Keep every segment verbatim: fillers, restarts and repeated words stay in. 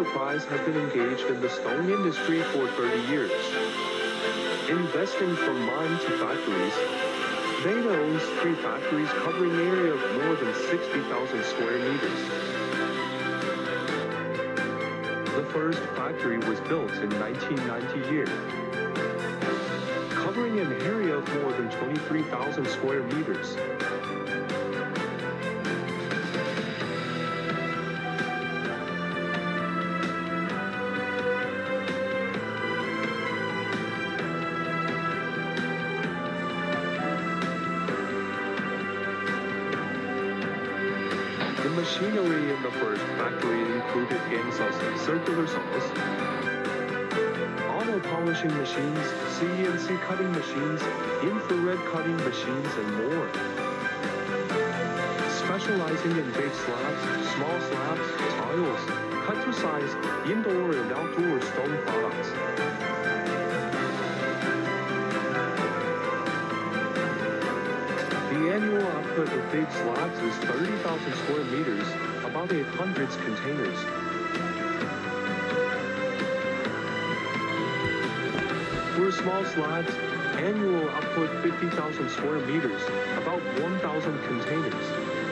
Enterprise has been engaged in the stone industry for thirty years. Investing from mine to factories, BEDA owns three factories covering an area of more than sixty thousand square meters. The first factory was built in nineteen ninety year, covering an area of more than twenty-three thousand square meters. The machinery in the first factory included gang saws, circular saws, auto polishing machines, C N C cutting machines, infrared cutting machines, and more. Specializing in big slabs, small slabs, tiles, cut to size, indoor and outdoor stone products. The annual output of big slabs is thirty thousand square meters, about eight hundred containers. For small slabs, annual output fifty thousand square meters, about one thousand containers.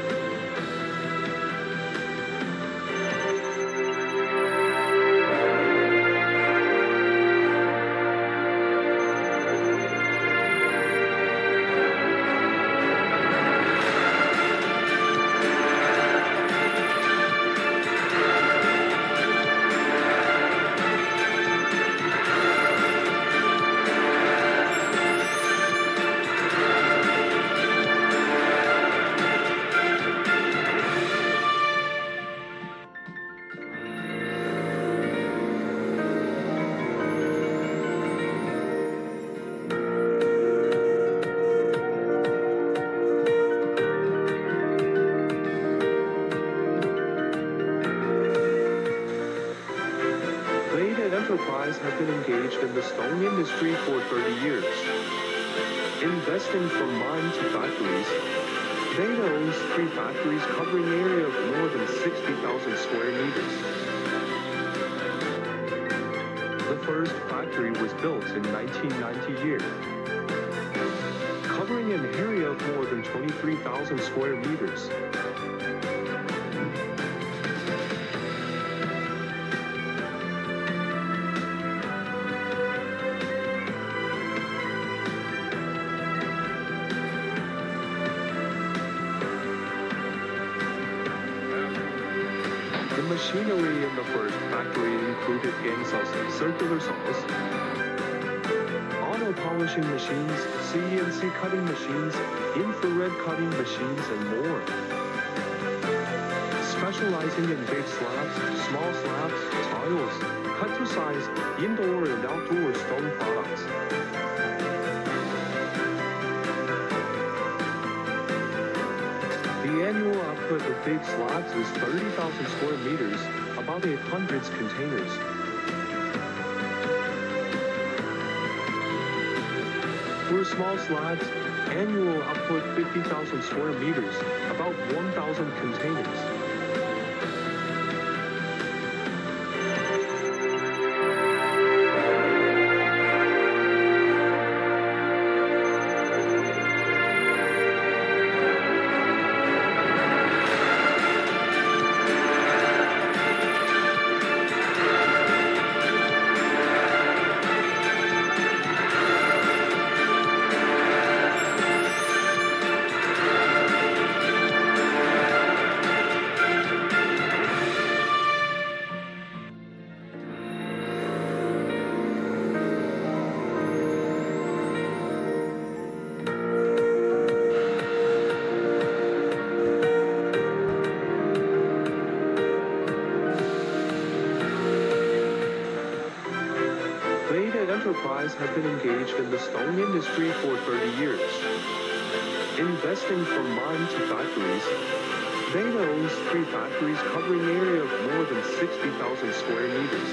Enterprise has been engaged in the stone industry for thirty years. Investing from mine to factories, BEDA owns three factories covering an area of more than sixty thousand square meters. The first factory was built in nineteen ninety year, covering an area of more than twenty-three thousand square meters. The machinery in the first factory included gang saws, circular saws, auto polishing machines, C N C cutting machines, infrared cutting machines, and more. Specializing in big slabs, small slabs, tiles, cut to size, indoor and outdoor stone products. The annual output of big slabs is thirty thousand square meters, about eight hundred containers. For small slabs, annual output fifty thousand square meters, about one thousand containers. Enterprise has been engaged in the stone industry for thirty years. Investing from mine to factories, BEDA owns three factories covering an area of more than sixty thousand square meters.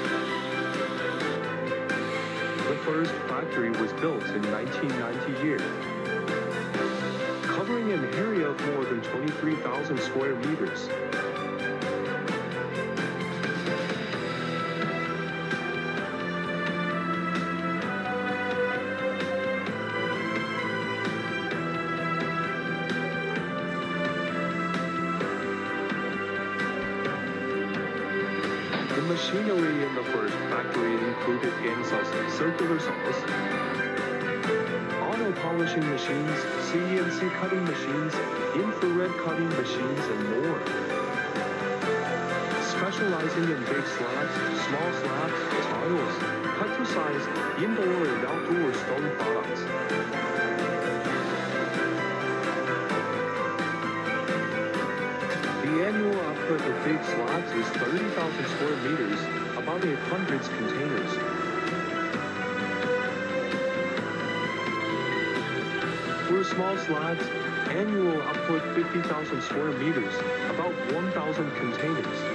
The first factory was built in nineteen ninety year, covering an area of more than twenty-three thousand square meters. Machinery in the first factory included gang saws, circular saws, auto polishing machines, C N C cutting machines, infrared cutting machines, and more. Specializing in big slabs, small slabs, tiles, cut to size, indoor and outdoor stone products. The annual output of big slabs is thirty thousand square meters, about eight hundred containers. For small slabs, annual output fifty thousand square meters, about one thousand containers.